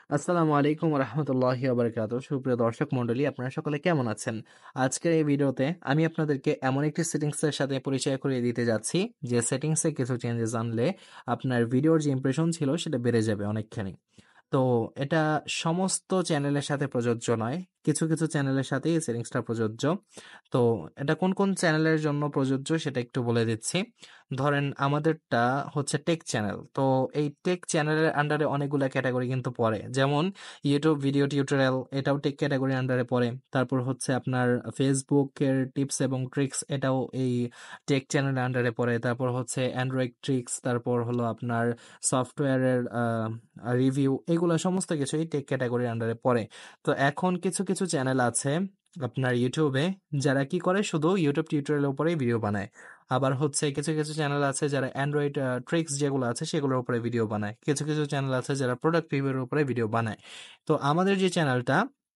আসসালামু আলাইকুম রহমতুল্লাহি ওয়া সুপ্রিয় দর্শক মণ্ডলী, আপনারা সকলে কেমন আছেন? আজকের এই ভিডিওতে আমি আপনাদেরকে এমন একটি সেটিংসের সাথে পরিচয় করিয়ে দিতে যাচ্ছি যে সেটিংসে কিছু চেঞ্জেস আনলে আপনার ভিডিওর যে ইমপ্রেশন ছিল সেটা বেড়ে যাবে অনেকখানি। তো এটা সমস্ত চ্যানেলের সাথে প্রযোজ্য নয়, কিছু কিছু চ্যানেলের সাথেই এই সেটিংসটা প্রযোজ্য। তো এটা কোন কোন চ্যানেলের জন্য প্রযোজ্য সেটা একটু বলে দিচ্ছি। ধরেন আমাদেরটা হচ্ছে টেক চ্যানেল, তো এই টেক চ্যানেলের আন্ডারে অনেকগুলো ক্যাটাগরি কিন্তু পড়ে, যেমন ইউটিউব ভিডিও টিউটোরিয়াল, এটাও টেক ক্যাটাগরির আন্ডারে পড়ে। তারপর হচ্ছে আপনার ফেসবুকের টিপস এবং ট্রিক্স, এটাও এই টেক চ্যানেলের আন্ডারে পড়ে। তারপর হচ্ছে অ্যান্ড্রয়েড ট্রিক্স, তারপর হলো আপনার সফটওয়্যারের রিভিউ, এগুলো সমস্ত কিছুই টেক ক্যাটাগরির আন্ডারে পড়ে। তো এখন কিছু কিছু চ্যানেল আছে আপনার ইউটিউবে যারা কি করে শুধু ইউটিউব টিউটোরিয়ালের উপরেই ভিডিও বানায়। আবার হচ্ছে কিছু কিছু চ্যানেল আছে যারা অ্যান্ড্রয়েড ট্রিক্স যেগুলো আছে সেগুলোর উপরে ভিডিও বানায়। কিছু কিছু চ্যানেল আছে যারা প্রোডাক্ট রিভিউর উপরে ভিডিও বানায়। তো আমাদের যে চ্যানেলটা,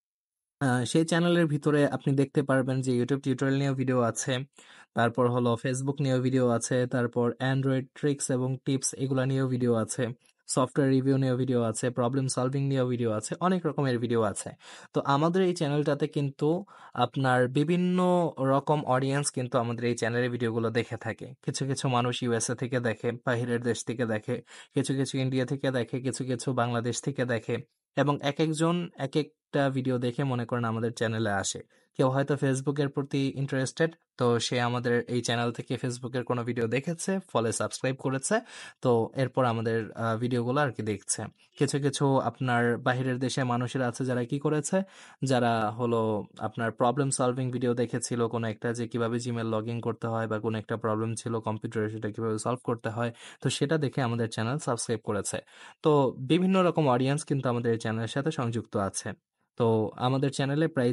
সেই চ্যানেলের ভিতরে আপনি দেখতে পারবেন যে ইউটিউব টিউটোরিয়াল নিয়েও ভিডিও আছে, তারপর হলো ফেসবুক নিয়েও ভিডিও আছে, তারপর অ্যান্ড্রয়েড ট্রিক্স এবং টিপস এগুলা নিয়েও ভিডিও আছে, সফটওয়্যার রিভিউ নিয়েও ভিডিও আছে, প্রবলেম সলভিং নিয়েও ভিডিও আছে, অনেক রকমের ভিডিও আছে। তো আমাদের এই চ্যানেলটাতে কিন্তু আপনার বিভিন্ন রকম অডিয়েন্স কিন্তু আমাদের এই চ্যানেলের ভিডিওগুলো দেখে থাকে। কিছু কিছু মানুষ ইউএসএ থেকে দেখে, বাহিরের দেশ থেকে দেখে, কিছু কিছু ইন্ডিয়া থেকে দেখে, কিছু কিছু বাংলাদেশ থেকে দেখে, এবং এক একজন এক একটা ভিডিও দেখে মনে করেন আমাদের চ্যানেলে আসে। কেউ হয়তো ফেসবুকের প্রতি ইন্টারেস্টেড, তো সে আমাদের এই চ্যানেল থেকে ফেসবুকের কোনো ভিডিও দেখেছে, ফলে সাবস্ক্রাইব করেছে। তো এরপর আমাদের ভিডিওগুলো আর কি দেখছে। কিছু কিছু আপনার বাহিরের দেশে মানুষেরা আছে যারা কি করেছে, যারা হলো আপনার প্রবলেম সলভিং ভিডিও দেখেছিল কোনো একটা, যে কিভাবে জিমেল লগ ইন করতে হয় বা কোনো একটা প্রবলেম ছিল কম্পিউটারে সেটা কিভাবে সলভ করতে হয়, তো সেটা দেখে আমাদের চ্যানেল সাবস্ক্রাইব করেছে। তো বিভিন্ন রকম অডিয়েন্স কিন্তু আমাদের এই চ্যানেলের সাথে সংযুক্ত আছে। তো আমাদের চ্যানেলে প্রায়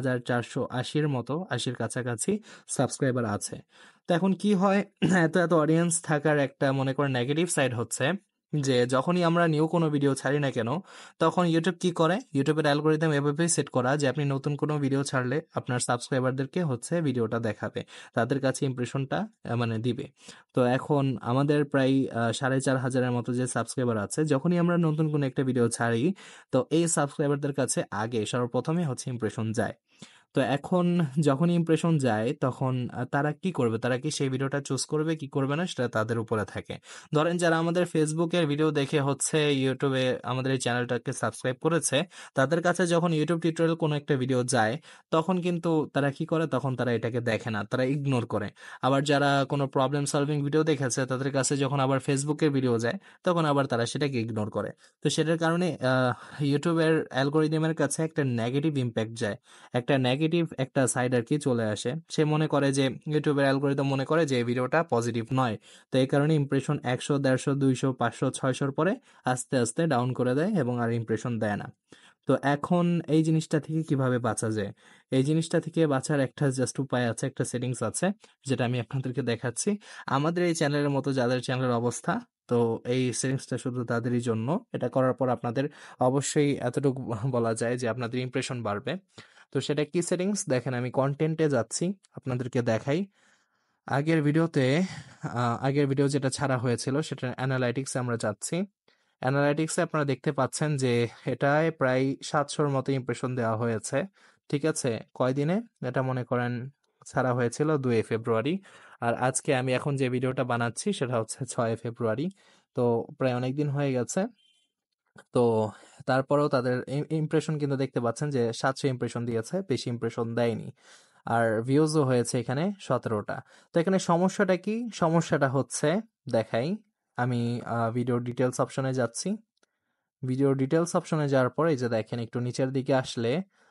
4,480-র মতো, 80-র কাছাকাছি সাবস্ক্রাইবার আছে। তো এখন কি হয়, এত এত অডিয়েন্স থাকার একটা মনে করেন নেগেটিভ সাইড হচ্ছে যে যখনই আমরা নিউ কোনো ভিডিও ছাড়ি না কেন, তখন ইউটিউব কি করে, ইউটিউবের অ্যালগোরিদম এভাবেই সেট করা যে আপনি নতুন কোনো ভিডিও ছাড়লে আপনার সাবস্ক্রাইবারদেরকে হচ্ছে ভিডিওটা দেখাবে, তাদের কাছে ইমপ্রেশনটা মানে দিবে। তো এখন আমাদের প্রায় 4,500-এর মতো যে সাবস্ক্রাইবার আছে, যখনই আমরা নতুন কোনো একটা ভিডিও ছাড়ি, তো এই সাবস্ক্রাইবারদের কাছে আগে সর্বপ্রথমে হচ্ছে ইমপ্রেশন যায়। তো এখন যখন ইমপ্রেশন যায় তখন তারা কি করবে, তারা কি সেই ভিডিওটা চুজ করবে কি করবে না সেটা তাদের উপরে থাকে। ধরেন যারা আমাদের ফেসবুকের ভিডিও দেখে হচ্ছে ইউটিউবে আমাদের এই চ্যানেলটাকে সাবস্ক্রাইব করেছে, তাদের কাছে যখন ইউটিউব টিউটোরিয়াল কোনো একটা ভিডিও যায়, তখন কিন্তু তারা কি করে, তখন তারা এটাকে দেখে না, তারা ইগনোর করে। আবার যারা কোনো প্রবলেম সলভিং ভিডিও দেখেছে তাদের কাছে যখন আবার ফেসবুকের ভিডিও যায়, তখন আবার তারা সেটাকে ইগনোর করে। তো সেটার কারণে ইউটিউবের অ্যালগোরিদমের কাছে একটা নেগেটিভ ইম্প্যাক্ট যায়, একটা নেগেটিভ একটা সাইড আর কি চলে আসে। সে মনে করে যে ইউটিউবের অ্যালগোরিদম মনে করে যে এই ভিডিওটা পজিটিভ নয়। তো এই কারণে ইমপ্রেশন 100, 150, 200, 500, 600-র পরে আস্তে আস্তে ডাউন করে দেয় এবং আর ইমপ্রেশন দেয় না। তো এখন এই জিনিসটা থেকে কিভাবে বাঁচা যায়? এই জিনিসটা থেকে বাঁচার একটা জাস্ট উপায় আছে, একটা সেটিংস আছে, যেটা আমি আপনাদেরকে দেখাচ্ছি। আমাদের এই চ্যানেলের মতো যাদের চ্যানেলের অবস্থা, তো এই সেটিংসটা শুধু তাদেরই জন্য। এটা করার পর আপনাদের অবশ্যই এতটুকু বলা যায় যে আপনাদের ইমপ্রেশন বাড়বে। তো সেটা কি সেটিংস দেখেন, আমি কন্টেন্টে যাচ্ছি, আপনাদেরকে দেখাই। আগের ভিডিওতে আগের ভিডিও যেটা ছাড়া হয়েছিল সেটা অ্যানালাইটিক্সে আমরা যাচ্ছি। অ্যানালাইটিক্সে আপনারা দেখতে পাচ্ছেন যে এটায় প্রায় 700-র মতো ইমপ্রেশন দেওয়া হয়েছে। ঠিক আছে, কয়দিনে? এটা মনে করেন ছাড়া হয়েছিল 2 ফেব্রুয়ারি, আর আজকে আমি এখন যে ভিডিওটা বানাচ্ছি সেটা হচ্ছে 6 ফেব্রুয়ারি। তো প্রায় অনেক দিন হয়ে গেছে। তো তারপরেও তাদের ইমপ্রেশন কিন্তু দেখতে পাচ্ছেন যে 700 ইমপ্রেশন দিয়েছে, বেশি ইমপ্রেশন দেয়নি। আর ভিউজও হয়েছে এখানে 17টা। তো এখানে সমস্যাটা কি? সমস্যাটা হচ্ছে, দেখাই, আমি ভিডিও ডিটেলস অপশনে যাচ্ছি। ভিডিও ডিটেলস অপশনে যাওয়ার পরে এই যে দেখেন একটু নিচের দিকে আসলে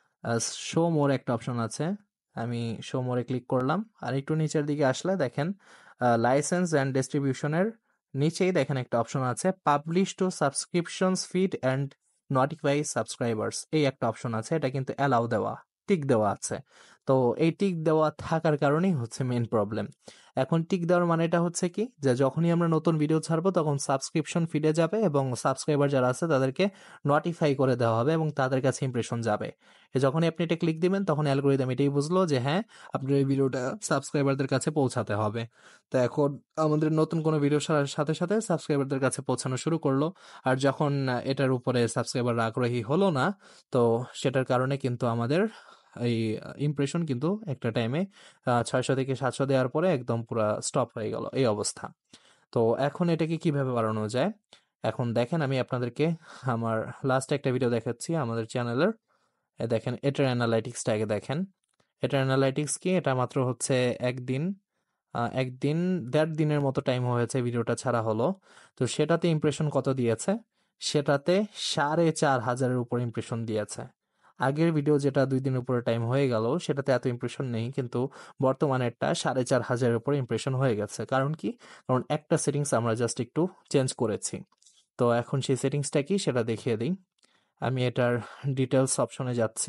শো মোর একটা অপশন আছে, আমি শো মোরে ক্লিক করলাম। আর একটু নিচের দিকে আসলে দেখেন লাইসেন্স অ্যান্ড ডিস্ট্রিবিউশনের নিচেই দেখেন একটা অপশন আছে, publish to subscriptions feed and notify subscribers, এই একটা অপশন আছে, এটা কিন্তু অ্যালাউ দেওয়া, টিক দেওয়া আছে। তো এই টিক দেওয়া থাকার কারণেই হচ্ছে মেন প্রবলেম। এখন টিক দেওয়ার মানেটা হচ্ছে কি, যে যখনই আমরা নতুন ভিডিও ছাড়বো তখন সাবস্ক্রিপশন ফিডে যাবে এবং সাবস্ক্রাইবার যারা আছে তাদেরকে নোটিফাই করে দেওয়া হবে এবং তাদের কাছে ইমপ্রেশন যাবে। যখনই আপনি এটা ক্লিক দিবেন তখন অ্যালগোরিদম এটাই বুঝলো যে হ্যাঁ, আপনার এই ভিডিওটা সাবস্ক্রাইবারদের কাছে পৌঁছাতে হবে। তো এখন আমাদের নতুন কোনো ভিডিও ছাড়ার সাথে সাথে সাবস্ক্রাইবারদের কাছে পৌঁছানো শুরু করলো। আর যখন এটার উপরে সাবস্ক্রাইবার আগ্রহী হলো না, তো সেটার কারণে কিন্তু আমাদের এই ইমপ্রেশন কিন্তু একটা টাইমে 600 থেকে 700 দেওয়ার পরে একদম পুরো স্টপ হয়ে গেল, এই অবস্থা। তো এখন এটাকে কিভাবে বাড়ানো যায়? এখন দেখেন, আমি আপনাদেরকে আমার লাস্ট একটা ভিডিও দেখাচ্ছি আমাদের চ্যানেলের। দেখেন এটার অ্যানালাইটিক্সটা আগে দেখেন। এটার অ্যানালাইটিক্স কি, এটা মাত্র হচ্ছে একদিন, একদিন 1.5 দিনের মতো টাইম হয়েছে ভিডিওটা ছাড়া হলো। তো সেটাতে ইমপ্রেশন কত দিয়েছে? সেটাতে 4,500-এর উপর ইমপ্রেশন দিয়েছে। আগের ভিডিও যেটা 2 দিনের উপরে টাইম হয়ে গেল সেটাতে এত ইমপ্রেশন নেই, কিন্তু বর্তমানেরটা 4,500-এর উপর ইমপ্রেশন হয়ে গেছে। কারণ কি? কারণ একটা সেটিংস আমরা জাস্ট একটু চেঞ্জ করেছি। তো এখন সেই সেটিংসটা কি সেটা দেখিয়ে দিই। আমি এটার ডিটেলস অপশনে যাচ্ছি।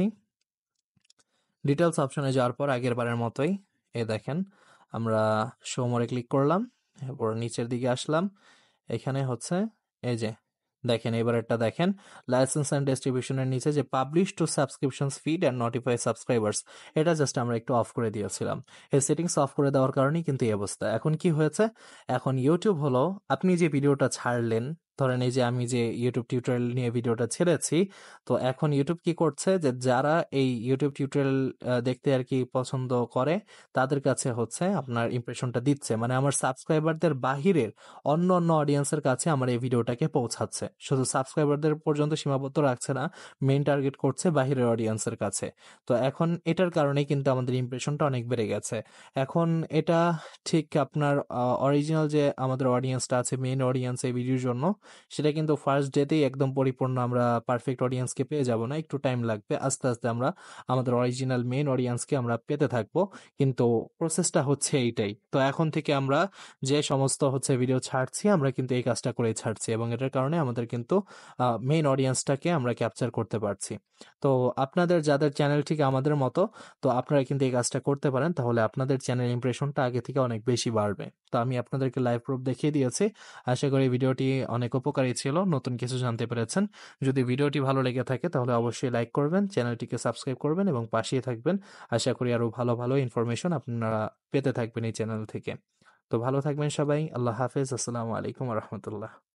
ডিটেলস অপশনে যাওয়ার পর আগের বারের মতোই দেখেন, আমরা শো মোরে ক্লিক করলাম, এরপর নিচের দিকে আসলাম। এখানে হচ্ছে এই যে দেখেন, এবারেরটা দেখেন, লাইসেন্স অ্যান্ড ডিস্ট্রিবিউশনের নিচে যে publish to subscriptions feed and notify subscribers, এটা জাস্ট আমরা একটু অফ করে দিয়েছিলাম। এই সেটিংস অফ করে দেওয়ার কারণেই কিন্তু এই অবস্থা। এখন কি হয়েছে? এখন ইউটিউব হলো, আপনি যে ভিডিওটা ছাড়লেন, ধরেন এই যে আমি যে ইউটিউব টিউটোরিয়াল নিয়ে ভিডিওটা ছেড়েছি, তো এখন ইউটিউব কি করছে, যে যারা এই ইউটিউব টিউটোরিয়াল দেখতে আর কি পছন্দ করে তাদের কাছে হচ্ছে আপনার ইমপ্রেশনটা দিচ্ছে, মানে আমার সাবস্ক্রাইবারদের বাহিরের অন্য অন্য অডিয়েন্সের কাছে আমার এই ভিডিওটাকে পৌঁছাচ্ছে। শুধু সাবস্ক্রাইবারদের পর্যন্ত সীমাবদ্ধ রাখছে না, মেইন টার্গেট করছে বাহিরের অডিয়েন্সের কাছে। তো এখন এটার কারণে কিন্তু আমাদের ইমপ্রেশনটা অনেক বেড়ে গেছে। এখন এটা ঠিক আপনার অরিজিনাল যে আমাদের অডিয়েন্সটা আছে, মেইন অডিয়েন্স এই ভিডিওর জন্য, সেটা কিন্তু ফার্স্ট ডেতেই একদম পরিপূর্ণ আমরা পারফেক্ট অডিয়েন্সকে পেয়ে যাব না, একটু টাইম লাগবে। আস্তে আস্তে আমরা আমাদের অরিজিনাল মেইন অডিয়েন্সকে আমরা পেতে থাকবো, কিন্তু প্রসেসটা হচ্ছে এইটাই। তো এখন থেকে আমরা যে সমস্ত হচ্ছে ভিডিও ছাড়ছি, আমরা কিন্তু এই কাজটা করেই ছাড়ছি এবং এটার কারণে আমাদের কিন্তু মেইন অডিয়েন্সটাকে আমরা ক্যাপচার করতে পারছি। তো আপনাদের যাদের চ্যানেল ঠিক আমাদের মতো, তো আপনারা কিন্তু এই কাজটা করতে পারেন, তাহলে আপনাদের চ্যানেল ইমপ্রেশনটা আগে থেকে অনেক বেশি বাড়বে। তো আমি আপনাদেরকে লাইভ প্রুফ দেখিয়ে দিয়েছি। আশা করি ভিডিওটি অনেক উপকারী ছিল, নতুন কিছু জানতে পেরেছেন। যদি ভিডিওটি ভালো লেগে থাকে তাহলে অবশ্যই লাইক করবেন, চ্যানেলটিকে সাবস্ক্রাইব করবেন এবং পাশেই থাকবেন। আশা করি আরো ভালো ভালো ইনফরমেশন আপনারা পেতে থাকবেন এই চ্যানেল থেকে। তো ভালো থাকবেন সবাই। আল্লাহ হাফেজ। আসসালামু আলাইকুম রহমতুল্লাহ।